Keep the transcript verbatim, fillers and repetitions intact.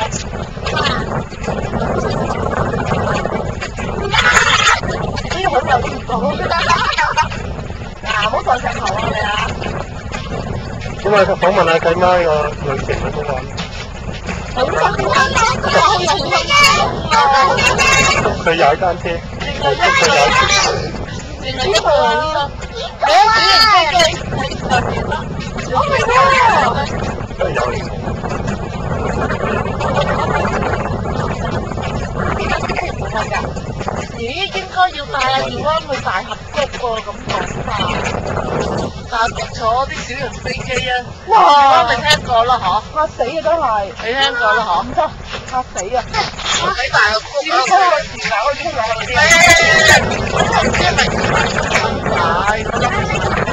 呢個好有節奏嗱，唔好再石頭啊你啊！ 咁啊，訪問下契媽個旅程好唔好玩？ 好佢踩單車，佢踩單車。 原來一個啊！係啊，小型飛機喺上面啦。我明啦。 都係有嚟。 咦，應該要帶阿耀安去大峽谷喎，咁講法。大峽谷坐啲小型飛機啊！哇！耀安你聽過啦嗬？嚇死啊！真係。你聽過啦嗬？唔得，嚇死啊！喺大峽谷嗰個時候，我出落嗰啲。係係係係係。我唔知係咪大峽谷咁大。